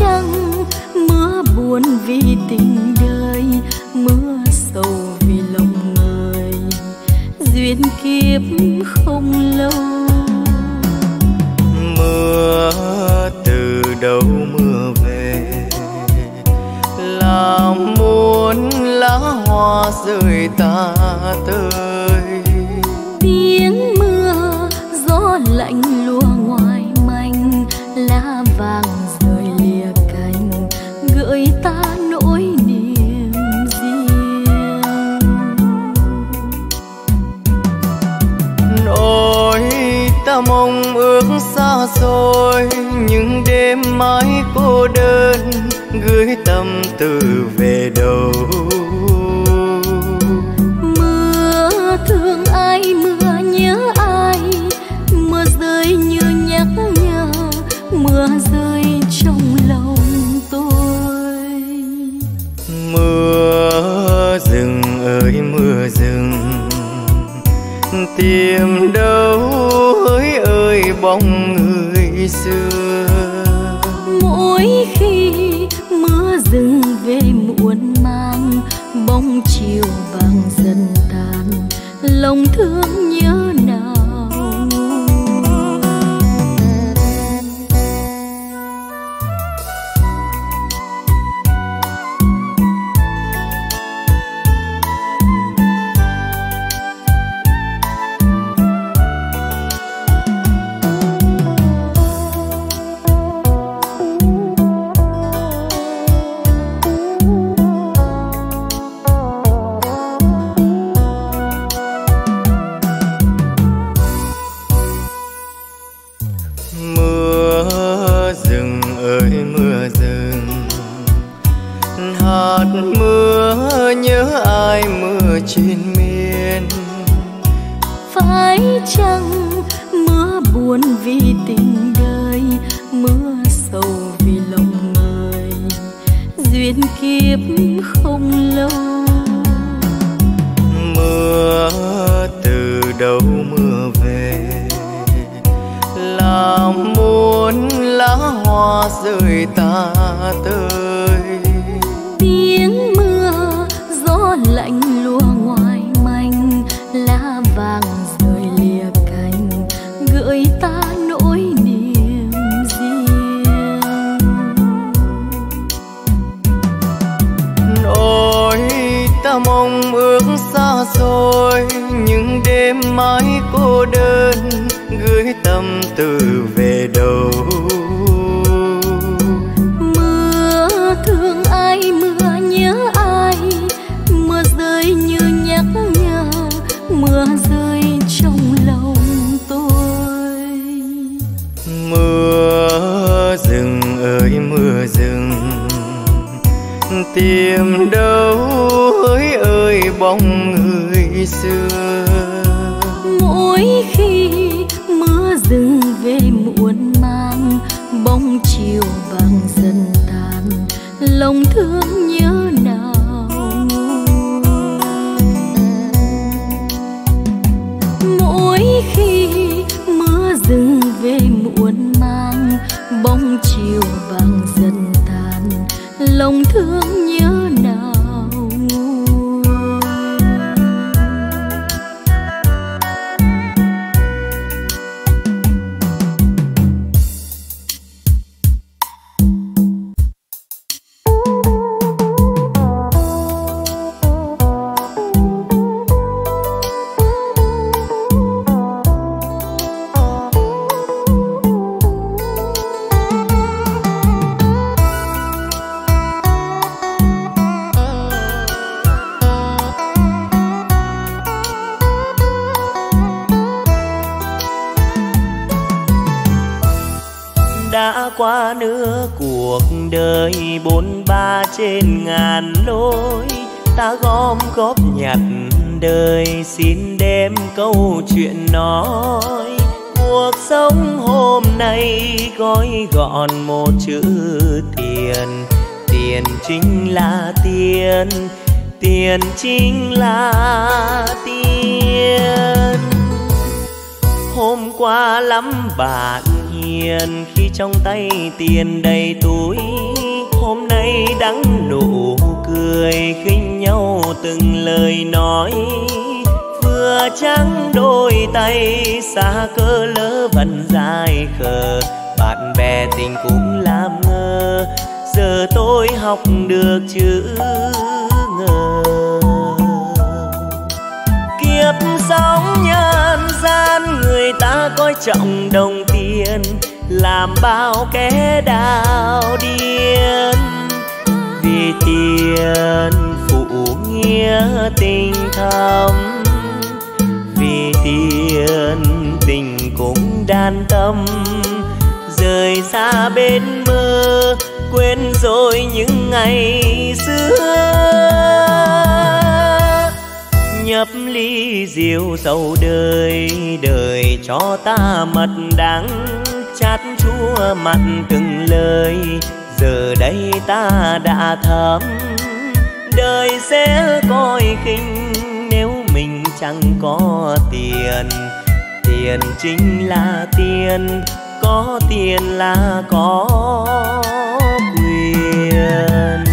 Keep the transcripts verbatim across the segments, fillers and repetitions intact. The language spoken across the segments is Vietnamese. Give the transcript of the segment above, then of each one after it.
chăng mưa buồn vì tình đời, mưa sầu vì lòng người, duyên kiếp không lâu. Mưa từ đâu mưa về, làm muốn lá hoa rơi ta tơi. Tiếng mưa gió lạnh lùa ngoài manh, lá vàng rơi lìa cành, gợi ta nỗi niềm riêng. Nỗi ta mong ước xa xôi, những đêm mãi cô đơn gửi tâm tư về đâu. Mưa thương ai, mưa nhớ ai, mưa rơi như nhắc nhở, mưa rơi trong lòng tôi. Mưa rừng ơi mưa rừng, tìm đâu hỡi ơi bóng người xưa. Mỗi khi mưa rừng về muộn mang, bóng chiều vàng dần tàn, lòng thương nhớ nào. trên miên. Phải chăng mưa buồn vì tình đời, mưa sầu vì lòng người, duyên kiếp không lâu. Mưa từ đâu mưa về, làm muốn lá hoa rơi ta tơi. Tiếng mưa gió lạnh lùa ngoài manh, lá vàng rơi lìa cành, gợi ta nỗi niềm riêng. Nỗi ta mong ước xa xôi, những đêm mãi cô đơn gửi tâm tư về đâu. Mưa thương ai, mưa nhớ ai, mưa rơi như nhắc nhở, mưa rơi trong lòng tôi. Mưa rừng ơi mưa rừng, tìm đâu hỡi ơi bóng người xưa. Mỗi khi mưa rừng về muộn mang, bóng chiều vàng dần tàn, lòng thương nhớ nào. Mỗi khi mưa rừng về muộn mang, bóng chiều vàng dần tàn, lòng thương nhớ nào. Đã qua nửa cuộc đời bốn ba trên ngàn lối, ta gom góp nhặt đời xin đem câu chuyện nói. Cuộc sống hôm nay gói gọn một chữ tiền, tiền chính là tiền, tiền chính là tiền. Hôm qua lắm bạn hiền khi trong tay tiền đầy túi. Hôm nay đắng nụ cười khinh nhau từng lời nói. Vừa trắng đôi tay xa cơ lỡ vẫn dài khờ. Bạn bè tình cũng làm ngơ, giờ tôi học được chữ ngờ. Kiếp sống nhân gian người ta coi trọng đồng tiền, làm bao kẻ đào điên. Vì tiền phụ nghĩa tình thầm, vì tiền tình cũng đan tâm. Rời xa bên mơ, quên rồi những ngày xưa. Nhấp ly rượu sầu đời, đời cho ta mật đắng. Chát chua mặn từng lời, giờ đây ta đã thấm. Đời sẽ coi khinh nếu mình chẳng có tiền. Tiền chính là tiền, có tiền là có quyền.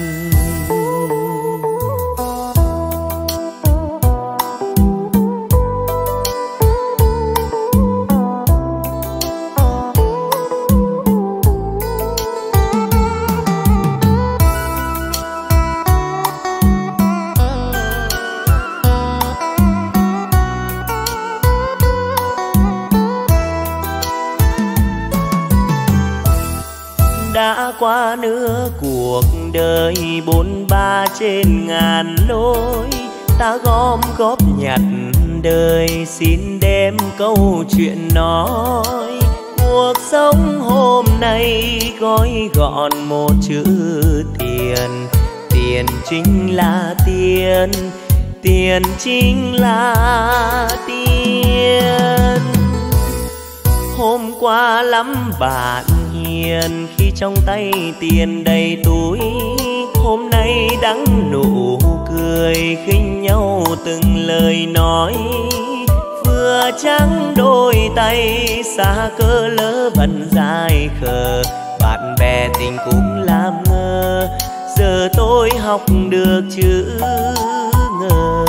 Đã qua nửa cuộc đời bốn ba trên ngàn lối. Ta gom góp nhặt đời xin đem câu chuyện nói. Cuộc sống hôm nay gói gọn một chữ tiền. Tiền chính là tiền, tiền chính là tiền. Hôm qua lắm bạn hiền khi trong tay tiền đầy túi. Hôm nay đắng nụ cười khinh nhau từng lời nói. Vừa trắng đôi tay xa cơ lỡ vẫn dài khờ. Bạn bè tình cũng làm ngơ, giờ tôi học được chữ ngờ.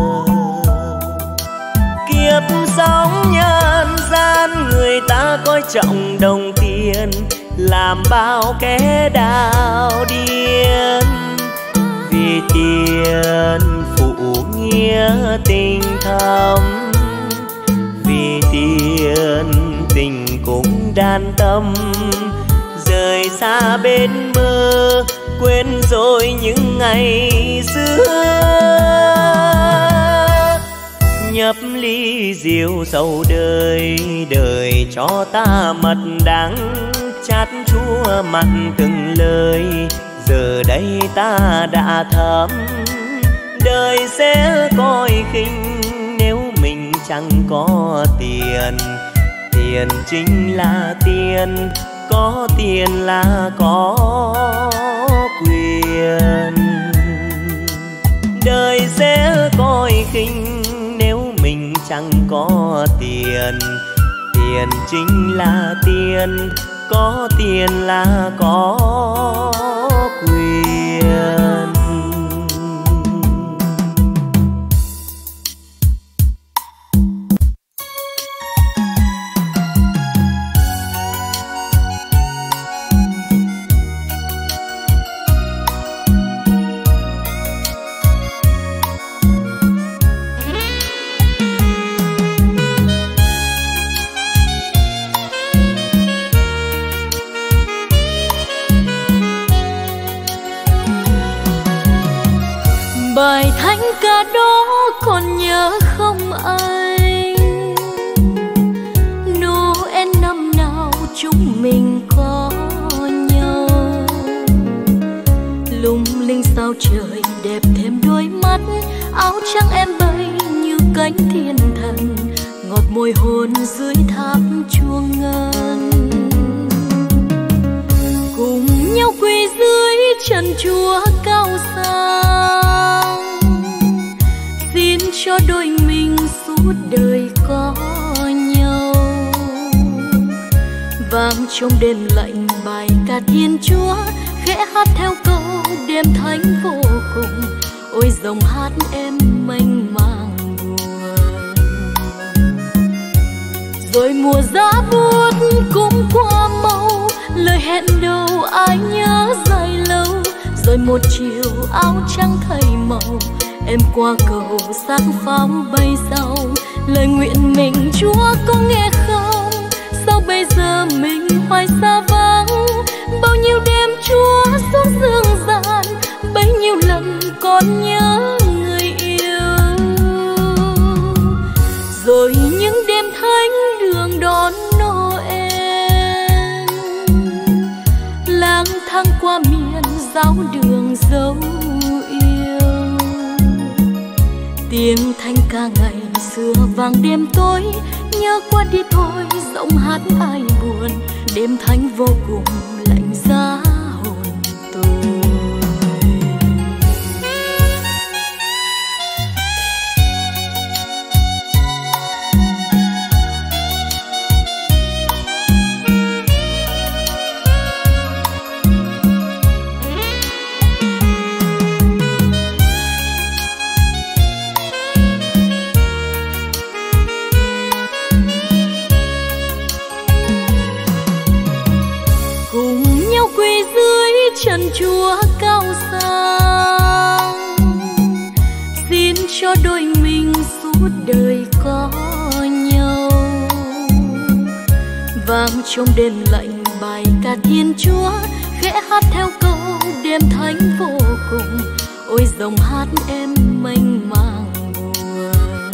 Kiếp sống nhân gian người ta coi trọng đồng tiền, làm bao kẻ đào điên. Vì tiền phụ nghĩa tình thầm, vì tiền tình cũng đan tâm. Rời xa bên mơ, quên rồi những ngày xưa. Nhấp ly rượu sầu đời, đời cho ta mật đắng. Chát chua mặn từng lời, giờ đây ta đã thấm. Đời sẽ coi khinh nếu mình chẳng có tiền. Tiền chính là tiền, có tiền là có quyền. Đời sẽ coi khinh nếu mình chẳng có tiền. Tiền chính là tiền, có tiền là có quyền. Bài thánh ca đó còn nhớ không anh? Noel năm nào chúng mình có nhau. Lung linh sao trời đẹp thêm đôi mắt. Áo trắng em bay như cánh thiên thần, ngọt môi hôn dưới tháp chuông ngân. Cùng nhau quỳ dưới chân Chúa cao sang, xin cho đôi mình suốt đời có nhau. trong đêm lạnh bài ca Thiên Chúa, khẽ hát theo câu đêm thánh vô cùng. Ôi dòng hát em mênh mang buồn. Rồi mùa giá buốt cũng qua mau, lời hẹn đầu ai nhớ dài lâu. Rồi một chiều áo trắng thay màu, em qua cầu sáng pháo bay sau. Lời nguyện mình Chúa có nghe không? Sao bây giờ mình hoài xa vắng? Bao nhiêu đêm Chúa xuống dương gian, bấy nhiêu lần con nhớ người yêu. Rồi những đêm thánh đường đón Noel, lang thang qua miền giáo đường dấu yêu. Tiếng thanh ca ngày xưa vang đêm tối, nhớ qua đi thôi giọng hát ai buồn. Đêm thánh vô cùng lạnh giá hồn tôi. Chân Chúa cao sang, xin cho đôi mình suốt đời có nhau. Vang trong đêm lạnh bài ca Thiên Chúa, khẽ hát theo câu đêm thánh vô cùng. Ôi dòng hát em mênh mang buồn.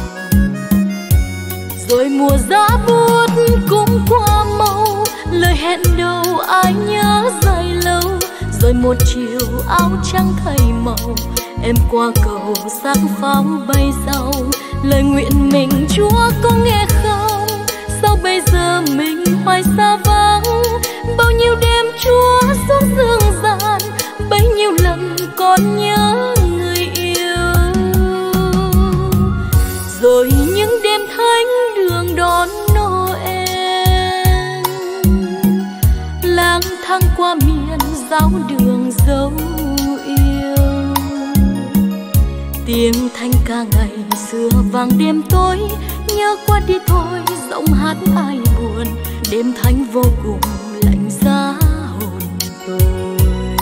Rồi mùa giá buốt cũng qua mau, lời hẹn đầu ai nhớ dài lâu. Rồi một chiều áo trắng thay màu, em qua cầu sáng pháo bay sau. Lời nguyện mình Chúa có nghe không? Sao bây giờ mình hoài xa vắng? Bao nhiêu đêm Chúa xuống dương gian, bấy nhiêu lần con nhớ người yêu. Rồi những đêm thánh đường đón Noel, lang thang qua miền giáo đường dấu yêu. Tiếng thanh ca ngày xưa vang đêm tối, nhớ qua đi thôi giọng hát ai buồn. Đêm thánh vô cùng lạnh giá hồn tôi.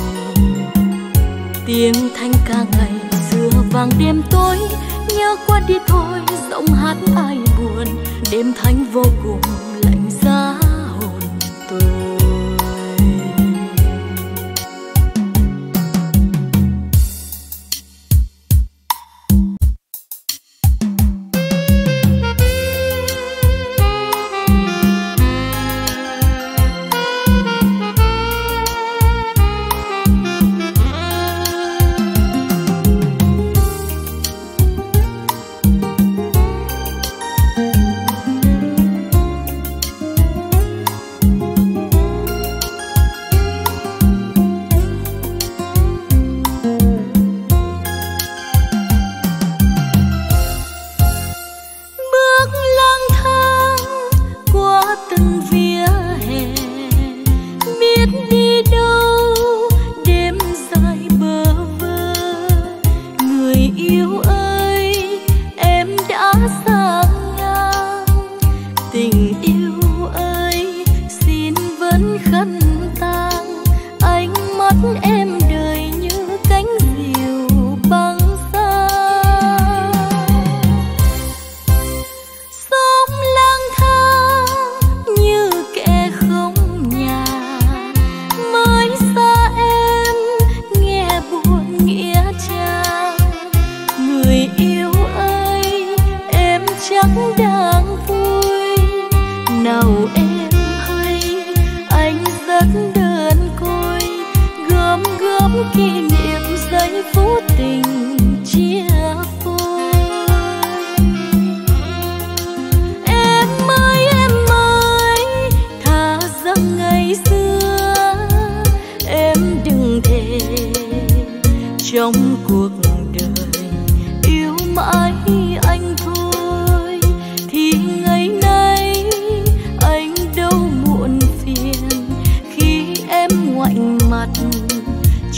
Tiếng thanh ca ngày xưa vang đêm tối, nhớ qua đi thôi giọng hát ai buồn. Đêm thánh vô cùng lạnh giá hồn tôi. trong cuộc đời yêu mãi anh thôi, thì ngày nay anh đâu muộn phiền.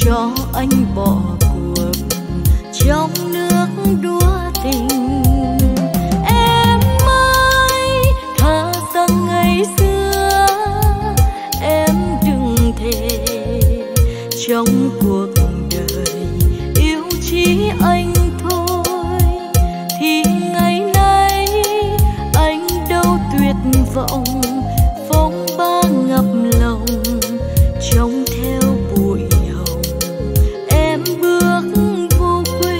cho anh bỏ cuộc trong nước đua tình. Em ơi thà rằng ngày xưa em đừng thề trong cuộc đời yêu chỉ anh thôi, thì ngày nay anh đâu tuyệt vọng phong ba ngập lòng trông theo bụi hồng em bước vô quê.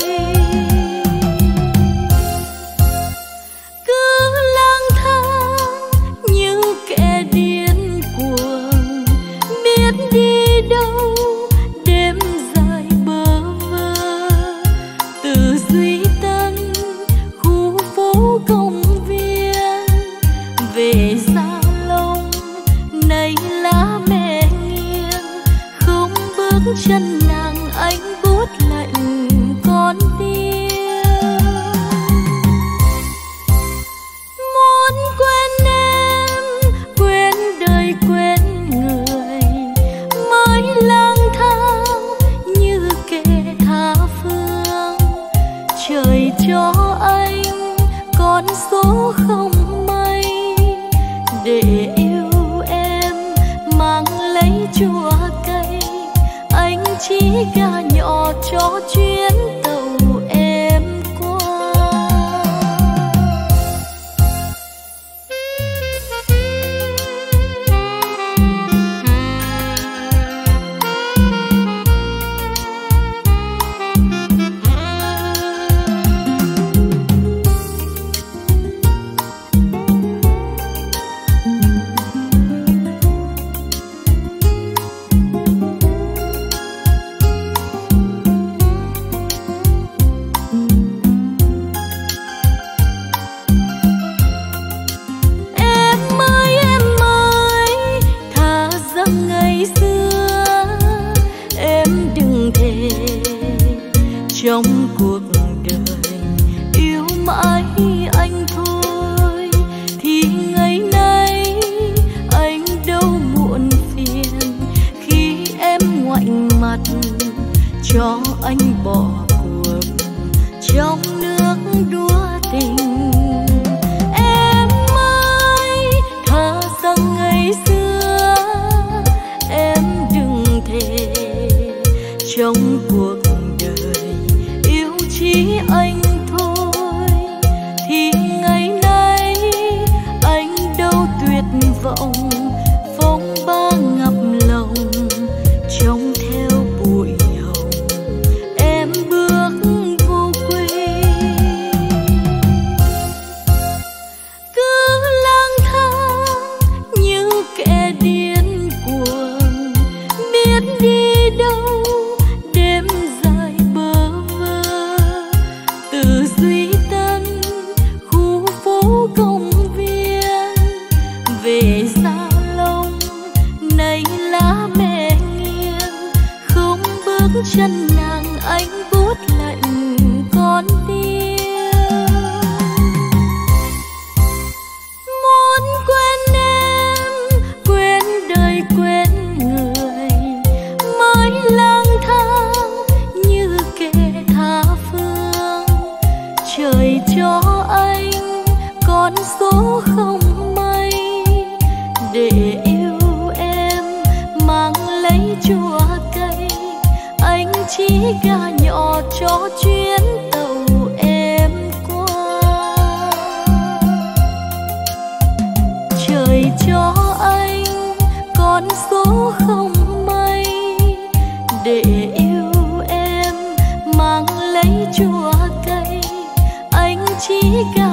Cứ lang thang như kẻ điên cuồng, biết đi đâu đêm dài bơ vơ, từ Duy Tân khu phố công viên về Gia Long nay lá mẹ nghiêng, không bước chân nàng anh bút lạnh con tim. Muốn quên em quên đời quên người, mới lang thang như kẻ tha phương. Trời cho anh con số không may để yêu em mang lấy chua cây, anh chỉ gà nhỏ cho chuyến tàu em qua. Trong cuộc đời yêu mãi anh thôi, thì ngày nay anh đâu muộn phiền khi em ngoảnh mặt cho anh bỏ cuộc trong nước đua tình. Em ơi thà rằng ngày xưa em đừng thề trong cuộc chỉ anh thôi, thì ngày nay anh đâu tuyệt vọng phong ba ngập lòng trông theo bụi hồng em bước vô quê. Cứ lang thang như kẻ điên cuồng, biết đi đâu đêm dài bơ vơ, từ Duy Tân khu phố công viên về Gia Long nay lá mẹ nghiêng, không bước chân nàng anh bút lạnh con tim. Muốn quên em quên đời quên người, mới lang thang như kẻ tha phương. Trời cho anh con số không may để yêu em mang lấy chua cây, anh chỉ gà nhỏ cho chuyến tàu em qua. Trời cho anh con số không may để yêu em mang lấy chua cây, anh chỉ gà